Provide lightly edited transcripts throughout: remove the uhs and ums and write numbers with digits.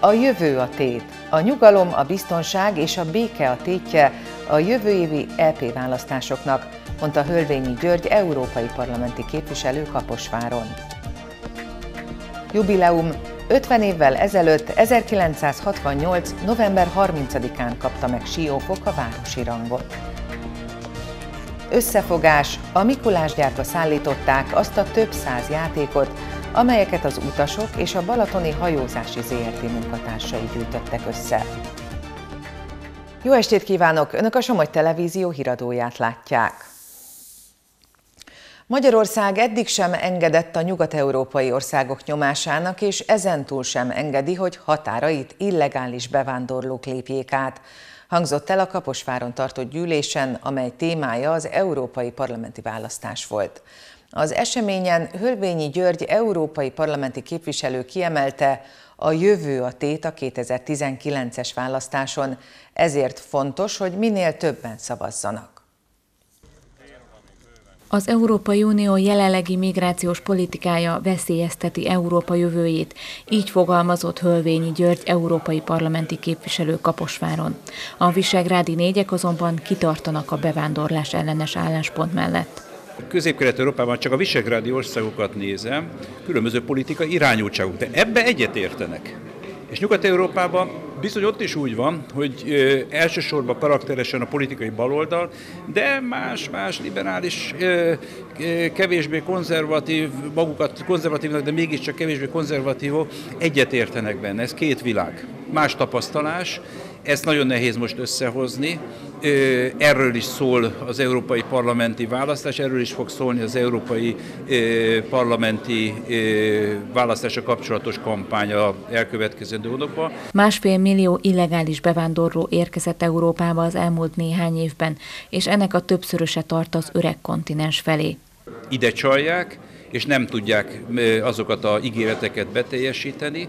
A jövő a tét. A nyugalom, a biztonság és a béke a tétje a jövő évi EP választásoknak, mondta Hölvényi György európai parlamenti képviselő Kaposváron. Jubileum. 50 évvel ezelőtt, 1968. november 30-án kapta meg Siófok a városi rangot. Összefogás. A Mikulásgyárba szállították azt a több száz játékot, amelyeket az utasok és a Balatoni Hajózási Zrt. Munkatársai gyűjtöttek össze. Jó estét kívánok! Önök a Somogy Televízió híradóját látják. Magyarország eddig sem engedett a nyugat-európai országok nyomásának, és ezentúl sem engedi, hogy határait illegális bevándorlók lépjék át, hangzott el a Kaposváron tartott gyűlésen, amely témája az európai parlamenti választás volt. Az eseményen Hölvényi György európai parlamenti képviselő kiemelte, a jövő a tét a 2019-es választáson, ezért fontos, hogy minél többen szavazzanak. Az Európai Unió jelenlegi migrációs politikája veszélyezteti Európa jövőjét, így fogalmazott Hölvényi György európai parlamenti képviselő Kaposváron. A visegrádi négyek azonban kitartanak a bevándorlás ellenes álláspont mellett. Közép-Kelet-Európában csak a visegrádi országokat nézem, különböző politikai irányultságok, de ebbe egyetértenek. És Nyugat-Európában bizony ott is úgy van, hogy elsősorban karakteresen a politikai baloldal, de más liberális, kevésbé konzervatív, magukat konzervatívnak, de mégiscsak kevésbé konzervatívok egyetértenek benne. Ez két világ. Más tapasztalás, ezt nagyon nehéz most összehozni. Erről is szól az európai parlamenti választás, erről is fog szólni az európai parlamenti választásra kapcsolatos kampány a elkövetkezendő hónapban. 1,5 millió illegális bevándorló érkezett Európába az elmúlt néhány évben, és ennek a többszöröse tart az öreg kontinens felé. Ide csalják, és nem tudják azokat az ígéreteket beteljesíteni.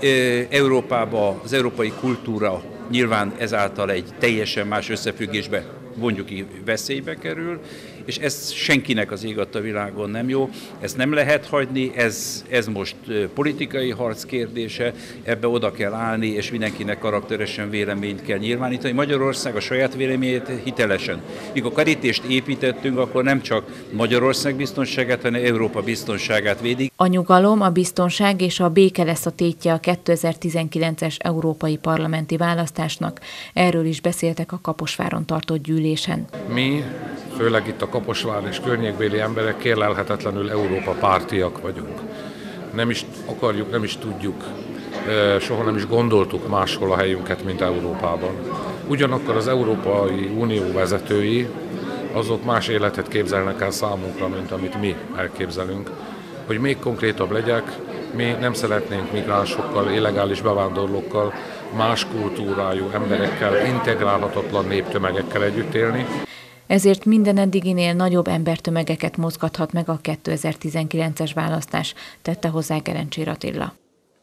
Európában az európai kultúra nyilván ezáltal egy teljesen más összefüggésbe, mondjuk veszélybe kerül, és ez senkinek az ég adta világon nem jó, ezt nem lehet hagyni, ez most politikai harc kérdése, ebbe oda kell állni, és mindenkinek karakteresen véleményt kell nyilvánítani. Magyarország a saját véleményét hitelesen. Mikor karítést építettünk, akkor nem csak Magyarország biztonságát, hanem Európa biztonságát védik. A nyugalom, a biztonság és a béke lesz a tétje a 2019-es európai parlamenti választásnak. Erről is beszéltek a Kaposváron tartott gyűlésen. Mi, főleg itt a Kaposvár és környékbéli emberek kérlelhetetlenül Európa pártiak vagyunk. Nem is akarjuk, nem is tudjuk, soha nem is gondoltuk máshol a helyünket, mint Európában. Ugyanakkor az Európai Unió vezetői, azok más életet képzelnek el számunkra, mint amit mi elképzelünk. Hogy még konkrétabb legyek, mi nem szeretnénk migránsokkal, illegális bevándorlókkal, más kultúrájú emberekkel, integrálhatatlan néptömegekkel együtt élni. Ezért minden eddiginél nagyobb embertömegeket mozgathat meg a 2019-es választás, tette hozzá Gerencsér Attila.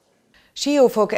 Siófok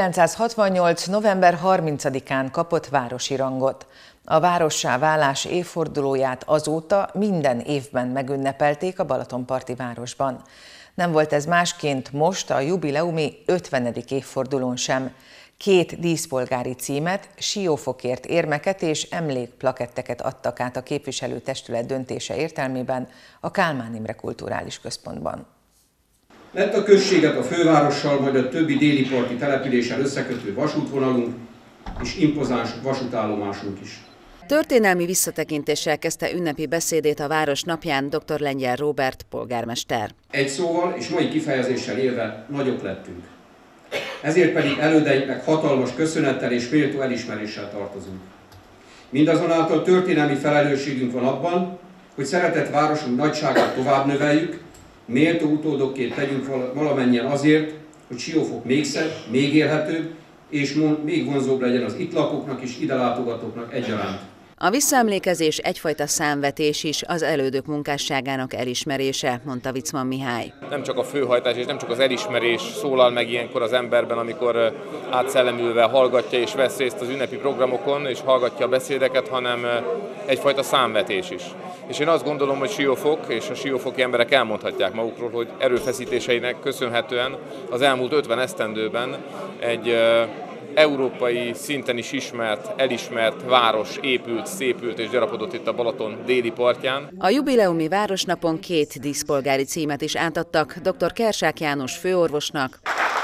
1968. november 30-án kapott városi rangot. A várossá válás évfordulóját azóta minden évben megünnepelték a Balatonparti városban. Nem volt ez másként most a jubileumi 50. évfordulón sem. 2 díszpolgári címet, Siófokért érmeket és emlékplaketteket adtak át a képviselőtestület döntése értelmében a Kálmán Imre Kulturális Központban. Lett a községet a fővárossal, majd a többi déli parti településsel összekötő vasútvonalunk és impozáns vasútállomásunk is. Történelmi visszatekintéssel kezdte ünnepi beszédét a város napján dr. Lengyel Róbert polgármester. Egy szóval és mai kifejezéssel élve nagyok lettünk. Ezért pedig elődeinknek hatalmas köszönettel és méltó elismeréssel tartozunk. Mindazonáltal történelmi felelősségünk van abban, hogy szeretett városunk nagyságát tovább növeljük, méltó utódokként tegyünk valamennyien azért, hogy Siófok még szebb, még élhetőbb és még vonzóbb legyen az itt lakóknak és ide látogatóknak egyaránt. A visszaemlékezés egyfajta számvetés is, az elődök munkásságának elismerése, mondta Witzmann Mihály. Nem csak a főhajtás és nem csak az elismerés szólal meg ilyenkor az emberben, amikor átszellemülve hallgatja és vesz részt az ünnepi programokon és hallgatja a beszédeket, hanem egyfajta számvetés is. És én azt gondolom, hogy Siófok és a siófoki emberek elmondhatják magukról, hogy erőfeszítéseinek köszönhetően az elmúlt 50 esztendőben egy európai szinten is ismert, elismert város épült, szépült és gyarapodott itt a Balaton déli partján. A jubileumi városnapon 2 díszpolgári címet is átadtak dr. Kersák János főorvosnak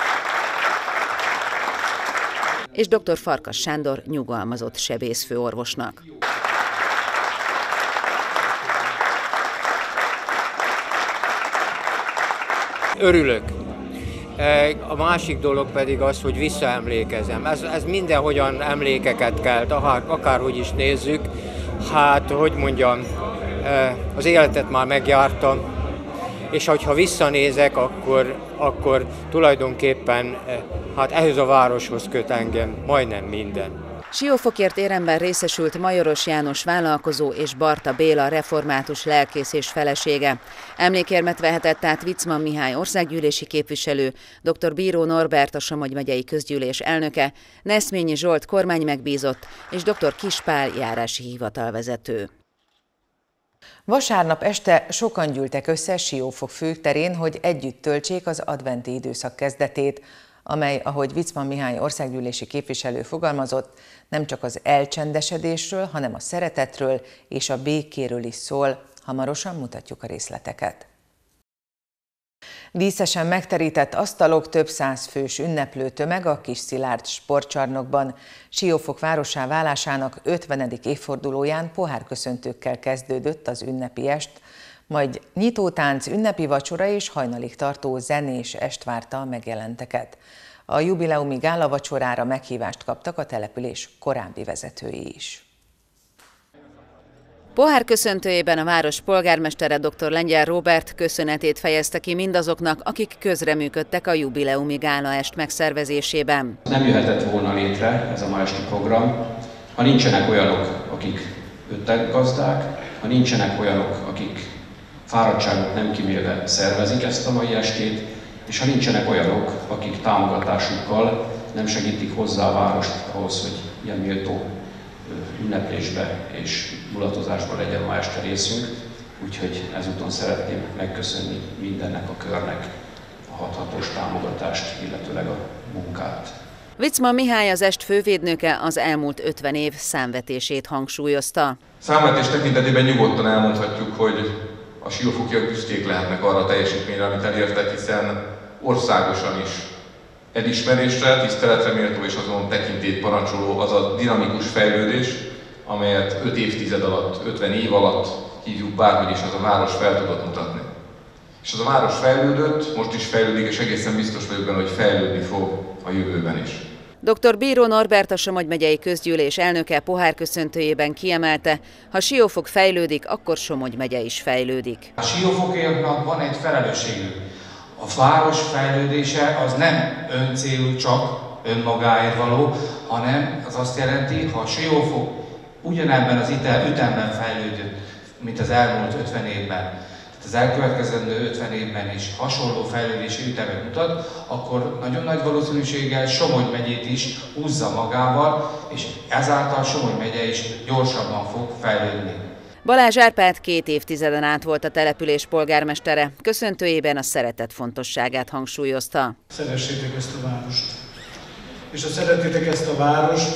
és dr. Farkas Sándor nyugalmazott sebészfőorvosnak. Örülök. A másik dolog pedig az, hogy visszaemlékezem. Ez mindenhogyan emlékeket kelt, akárhogy is nézzük. Hát, hogy mondjam, az életet már megjártam, és hogyha visszanézek, akkor tulajdonképpen hát ehhez a városhoz köt engem majdnem minden. Siófokért éremben részesült Majoros János vállalkozó és Barta Béla református lelkész és felesége. Emlékérmet vehetett át Witzmann Mihály országgyűlési képviselő, dr. Bíró Norbert a Somogy megyei közgyűlés elnöke, Neszményi Zsolt kormánymegbízott és dr. Kispál járási hivatalvezető. Vasárnap este sokan gyűltek össze Siófok főterén, hogy együtt töltsék az adventi időszak kezdetét, amely, ahogy Witzmann Mihály országgyűlési képviselő fogalmazott, nem csak az elcsendesedésről, hanem a szeretetről és a békéről is szól. Hamarosan mutatjuk a részleteket. Díszesen megterített asztalok, több 100 fős ünneplő tömeg a Kis Szilárd sportcsarnokban. Siófok várossá válásának 50. évfordulóján pohárköszöntőkkel kezdődött az ünnepi est, majd nyitótánc, ünnepi vacsora és hajnalig tartó zenés est várta a megjelenteket. A jubileumi gálavacsorára meghívást kaptak a település korábbi vezetői is. Pohárköszöntőjében a város polgármestere dr. Lengyel Róbert köszönetét fejezte ki mindazoknak, akik közreműködtek a jubileumi gálaest megszervezésében. Nem jöhetett volna létre ez a ma esti program, ha nincsenek olyanok, akik ötletgazdák, ha nincsenek olyanok, akik fáradtságot nem kímélve szervezik ezt a mai estét, és ha nincsenek olyanok, akik támogatásukkal nem segítik hozzá a várost ahhoz, hogy ilyen méltó ünneplésbe és mulatozásba legyen ma este részünk. Úgyhogy ezúton szeretném megköszönni mindennek a körnek a hathatós támogatást, illetőleg a munkát. Witzmann Mihály, az est fővédnöke, az elmúlt 50 év számvetését hangsúlyozta. Számvetés tekintetében nyugodtan elmondhatjuk, hogy a siófokiak büszkék lehetnek arra a teljesítményre, amit elértek, hiszen országosan is elismerésre, tiszteletre méltó és azon tekintélyt parancsoló az a dinamikus fejlődés, amelyet 5 évtized alatt, 50 év alatt hívjuk bárhogy is, az a város fel tudott mutatni. És az a város fejlődött, most is fejlődik, és egészen biztos vagyok benne, hogy fejlődni fog a jövőben is. Dr. Bíró Norbert, a Somogy megyei közgyűlés elnöke pohárköszöntőjében kiemelte, ha Siófok fejlődik, akkor Somogy megye is fejlődik. A siófokiaknak van egy felelősségük. A város fejlődése az nem öncélú, csak önmagáért való, hanem az azt jelenti, ha a Siófok ugyanebben az ütemben fejlődött, mint az elmúlt 50 évben, az elkövetkezendő 50 évben is hasonló fejlődési ütemet mutat, akkor nagyon nagy valószínűséggel Somogy megyét is húzza magával, és ezáltal Somogy megye is gyorsabban fog fejlődni. Balázs Árpád 2 évtizeden át volt a település polgármestere, köszöntőjében a szeretet fontosságát hangsúlyozta. Szeressétek ezt a várost. És ha szeretitek ezt a várost,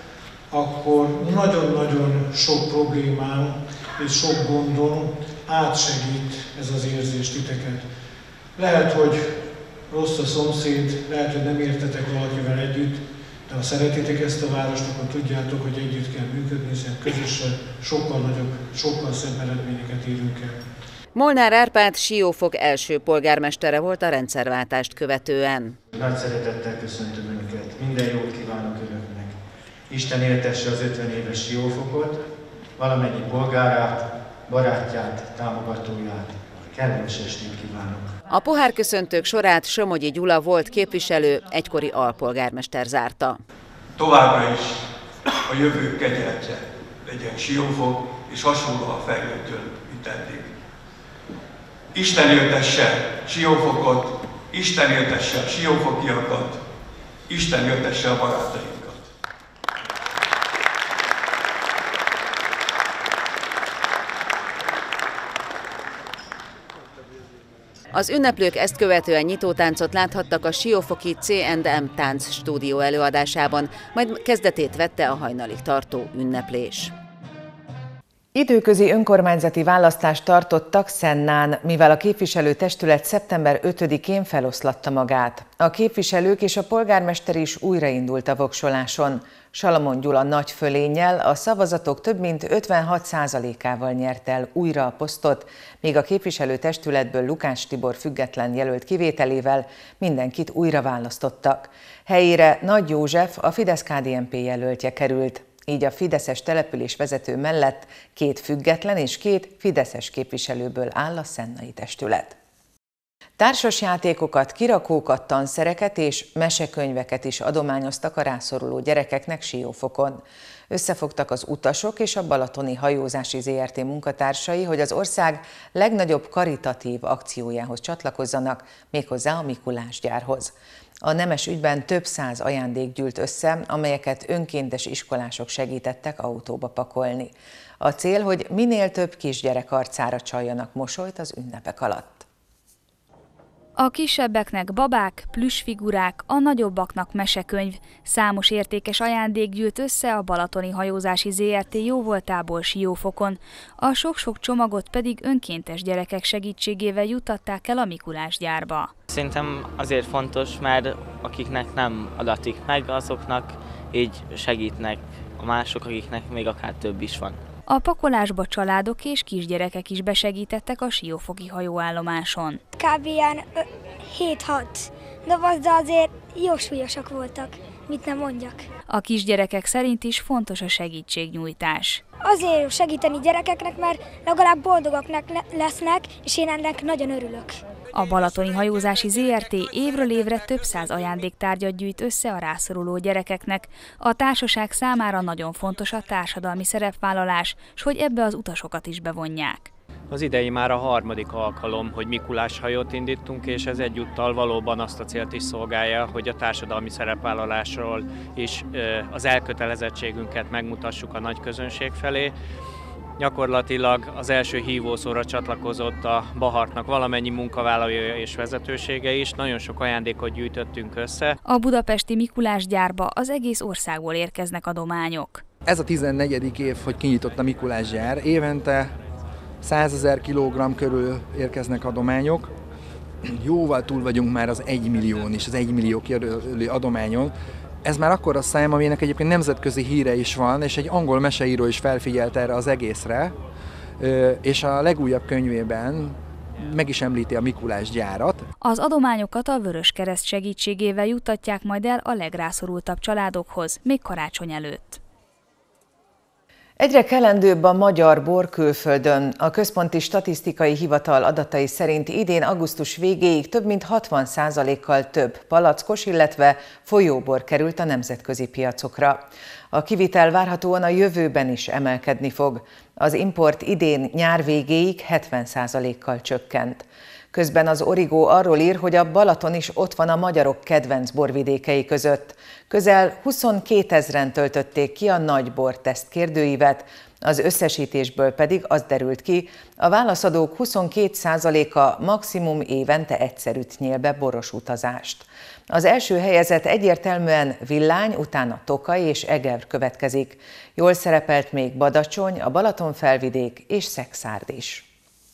akkor nagyon-nagyon sok problémán és sok gondon átsegít ez az érzés titeket. Lehet, hogy rossz a szomszéd, lehet, hogy nem értetek valakivel együtt, de ha szeretitek ezt a várost, akkor tudjátok, hogy együtt kell működni, hiszen közösen sokkal nagyobb, sokkal szebb eredményeket érünk el. Molnár Árpád Siófok első polgármestere volt a rendszerváltást követően. Nagy szeretettel köszöntöm Önöket, minden jót kívánok Önöknek. Isten éltesse az 50 éves Siófokot, valamennyi polgárát, barátját, támogatóját. Kellemes estét kívánok! A pohárköszöntők sorát Somogyi Gyula volt képviselő, egykori alpolgármester zárta. Továbbra is a jövő kegyeltje, de legyen Siófok, és hasonlóan fejlődjön, mint eddig. Isten éltesse Siófokot, Isten éltesse a siófokiakat, Isten éltesse a barátainkat. Az ünneplők ezt követően nyitótáncot láthattak a siófoki C&M Tánc Stúdió előadásában, majd kezdetét vette a hajnalig tartó ünneplés. Időközi önkormányzati választást tartottak Szennán, mivel a képviselőtestület szeptember 5-én feloszlatta magát. A képviselők és a polgármester is újraindult a voksoláson. Salamon Gyula nagy fölénnyel a szavazatok több mint 56%-ával nyert el újra a posztot, míg a képviselőtestületből Lukács Tibor független jelölt kivételével mindenkit újra választottak. Helyére Nagy József, a Fidesz-KDNP jelöltje került. Így a fideszes település vezető mellett 2 független és 2 fideszes képviselőből áll a szennai testület. Társasjátékokat, kirakókat, tanszereket és mesekönyveket is adományoztak a rászoruló gyerekeknek Siófokon. Összefogtak az utasok és a Balatoni Hajózási Zrt. Munkatársai, hogy az ország legnagyobb karitatív akciójához csatlakozzanak, méghozzá a Mikulás gyárhoz. A nemes ügyben több 100 ajándék gyűlt össze, amelyeket önkéntes iskolások segítettek autóba pakolni. A cél, hogy minél több kisgyerek arcára csaljanak mosolyt az ünnepek alatt. A kisebbeknek babák, plüssfigurák, a nagyobbaknak mesekönyv. Számos értékes ajándék gyűlt össze a Balatoni Hajózási Zrt. Jóvoltából Siófokon. A sok-sok csomagot pedig önkéntes gyerekek segítségével juttatták el a Mikulás gyárba. Szerintem azért fontos, mert akiknek nem adatik meg, azoknak így segítnek a mások, akiknek még akár több is van. A pakolásba családok és kisgyerekek is besegítettek a siófoki hajóállomáson. Kb. 7-6 doboz, de azért jó súlyosak voltak, mit nem mondjak. A kisgyerekek szerint is fontos a segítségnyújtás. Azért segíteni gyerekeknek, mert legalább boldogak lesznek, és én ennek nagyon örülök. A Balatoni Hajózási Zrt. Évről évre több 100 ajándéktárgyat gyűjt össze a rászoruló gyerekeknek. A társaság számára nagyon fontos a társadalmi szerepvállalás, s hogy ebbe az utasokat is bevonják. Az idei már a 3. alkalom, hogy Mikulás hajót indítunk, és ez egyúttal valóban azt a célt is szolgálja, hogy a társadalmi szerepvállalásról is az elkötelezettségünket megmutassuk a nagy közönség felé. Gyakorlatilag az első hívószóra csatlakozott a Bahartnak valamennyi munkavállalója és vezetősége is, nagyon sok ajándékot gyűjtöttünk össze. A budapesti Mikulás gyárba az egész országból érkeznek adományok. Ez a 14. év, hogy kinyitott a Mikulás gyár. Évente 100 000 kilogramm körül érkeznek adományok. Jóval túl vagyunk már az 1 millión és az 1 millió körüli adományon. Ez már akkora szám, aminek egyébként nemzetközi híre is van, és egy angol meseíró is felfigyelt erre az egészre, és a legújabb könyvében meg is említi a Mikulás gyárat. Az adományokat a Vöröskereszt segítségével juttatják majd el a legrászorultabb családokhoz, még karácsony előtt. Egyre kelendőbb a magyar bor külföldön. A Központi Statisztikai Hivatal adatai szerint idén augusztus végéig több mint 60%-kal több palackos, illetve folyóbor került a nemzetközi piacokra. A kivitel várhatóan a jövőben is emelkedni fog. Az import idén nyár végéig 70%-kal csökkent. Közben az Origo arról ír, hogy a Balaton is ott van a magyarok kedvenc borvidékei között. Közel 22 000-en töltötték ki a nagy borteszt kérdőívet, az összesítésből pedig az derült ki, a válaszadók 22%-a maximum évente egyszer üt nyél be boros utazást. Az első helyezett egyértelműen Villány, utána Tokaj és Eger következik. Jól szerepelt még Badacsony, a Balatonfelvidék és Szekszárd is.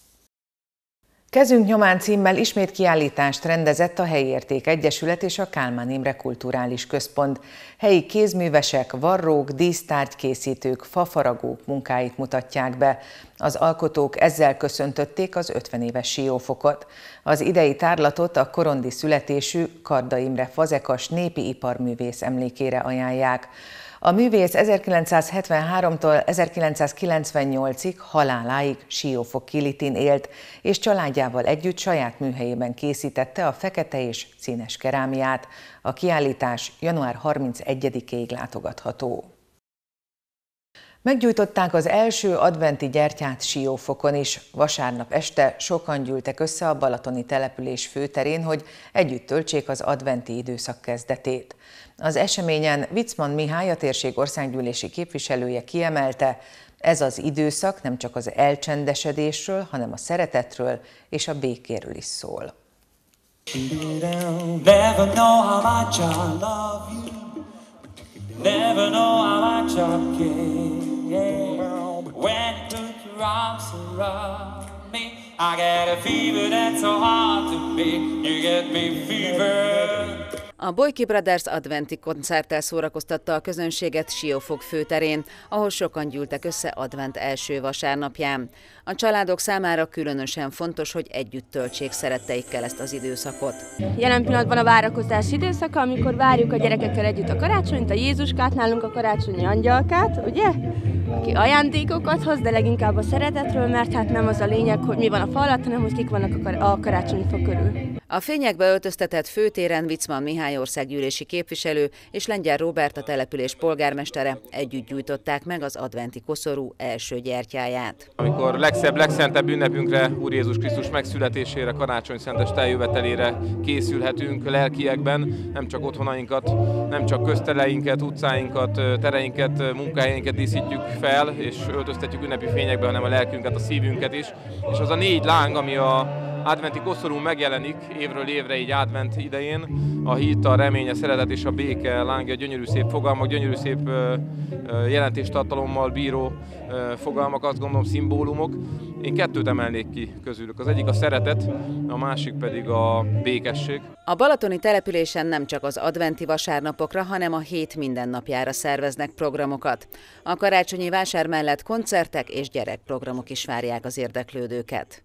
Kezünk nyomán címmel ismét kiállítást rendezett a Helyi Érték Egyesület és a Kálmán Imre Kulturális Központ. Helyi kézművesek, varrók, dísztárgykészítők, fafaragók munkáit mutatják be. Az alkotók ezzel köszöntötték az 50 éves Siófokot. Az idei tárlatot a korondi születésű Karda Imre fazekas népi iparművész emlékére ajánlják. A művész 1973-tól 1998-ig haláláig Siófok Kilitin élt, és családjával együtt saját műhelyében készítette a fekete és színes kerámiát. A kiállítás január 31-ig látogatható. Meggyújtották az első adventi gyertyát Siófokon is. Vasárnap este sokan gyűltek össze a balatoni település főterén, hogy együtt töltsék az adventi időszak kezdetét. Az eseményen Viczman Mihály, a térség országgyűlési képviselője kiemelte, ez az időszak nem csak az elcsendesedésről, hanem a szeretetről és a békéről is szól. Never know how much I care. When you put your arms around me, I get a fever that's so hard to beat. You get me fever. A Boyki Brothers adventi koncerttel szórakoztatta a közönséget Siófok főterén, ahol sokan gyűltek össze advent első vasárnapján. A családok számára különösen fontos, hogy együtt töltsék szeretteikkel ezt az időszakot. Jelen pillanatban a várakozás időszaka, amikor várjuk a gyerekekkel együtt a karácsonyt, a Jézuskát, nálunk a karácsonyi angyalkát, ugye? Aki ajándékokat hoz, de leginkább a szeretetről, mert hát nem az a lényeg, hogy mi van a fa alatt, hanem hogy kik vannak a karácsonyi fa körül. A fényekbe öltöztetett főtéren Viczman Mihály országgyűlési képviselő és Lengyel Róbert, a település polgármestere együtt gyújtották meg az adventi koszorú első gyertyáját. Amikor legszebb, legszentebb ünnepünkre, Úr Jézus Krisztus megszületésére, karácsony szentes eljövetelére készülhetünk lelkiekben, nem csak otthonainkat, nem csak köztereinket, utcáinkat, tereinket, munkahelyeinket díszítjük fel, és öltöztetjük ünnepi fényekbe, hanem a lelkünket, a szívünket is. És az a 4 láng, ami a adventi koszorún megjelenik évről évre így advent idején, a hit, a remény, a szeretet és a béke lángja, gyönyörű szép fogalmak, gyönyörű szép jelentéstartalommal bíró fogalmak, azt gondolom szimbólumok. Én 2 emelnék ki közülük. Az egyik a szeretet, a másik pedig a békesség. A balatoni településen nem csak az adventi vasárnapokra, hanem a hét mindennapjára szerveznek programokat. A karácsonyi vásár mellett koncertek és gyerekprogramok is várják az érdeklődőket.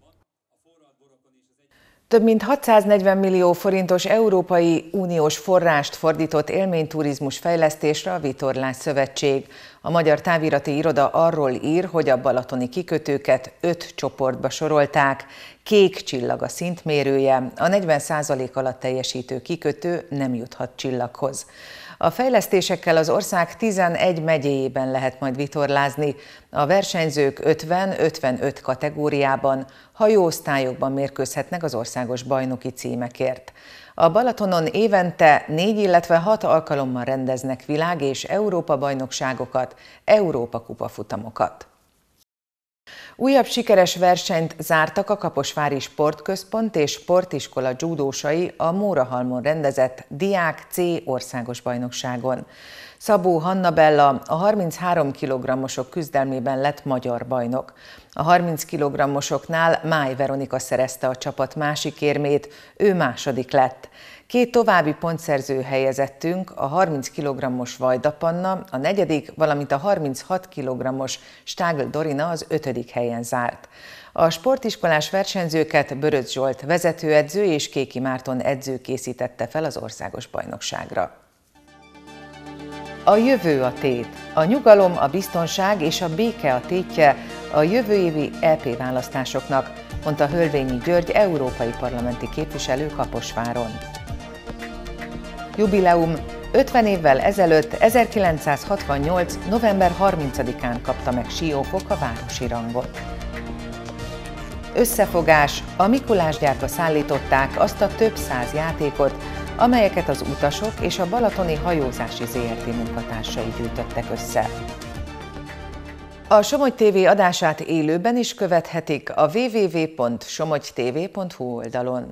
Több mint 640 millió forintos Európai Uniós forrást fordított élményturizmus fejlesztésre a Vitorlás Szövetség. A Magyar Távirati Iroda arról ír, hogy a balatoni kikötőket 5 csoportba sorolták. Kék csillag a szintmérője, a 40% alatt teljesítő kikötő nem juthat csillaghoz. A fejlesztésekkel az ország 11 megyéjében lehet majd vitorlázni. A versenyzők 50-55 kategóriában, hajóosztályokban mérkőzhetnek az országos bajnoki címekért. A Balatonon évente 4, illetve 6 alkalommal rendeznek világ- és Európa-bajnokságokat, Európa-kupa-futamokat. Újabb sikeres versenyt zártak a Kaposvári Sportközpont és Sportiskola dzsúdósai a Mórahalmon rendezett Diák C országos bajnokságon. Szabó Hannabella a 33 kg-osok küzdelmében lett magyar bajnok. A 30 kg-osoknál Máj Veronika szerezte a csapat másik érmét, ő második lett. 2 további pontszerző helyezettünk, a 30 kg-os Vajda Panna, a 4., valamint a 36 kg-os Stágl Dorina az 5. helyen zárt. A sportiskolás versenyzőket Böröc Zsolt vezetőedző és Kéki Márton edző készítette fel az országos bajnokságra. A jövő a tét. A nyugalom, a biztonság és a béke a tétje a jövő évi EP választásoknak, mondta Hölvényi György európai parlamenti képviselő Kaposváron. Jubileum: 50 évvel ezelőtt, 1968. november 30-án kapta meg Siófok a városi rangot. Összefogás: a Mikulásgyárba szállították azt a több száz játékot, amelyeket az utasok és a Balatoni Hajózási Zrt. Munkatársai gyűjtöttek össze. A Somogy TV adását élőben is követhetik a www.somogytv.hu oldalon.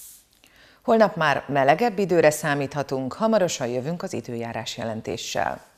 Holnap már melegebb időre számíthatunk, hamarosan jövünk az időjárás jelentéssel.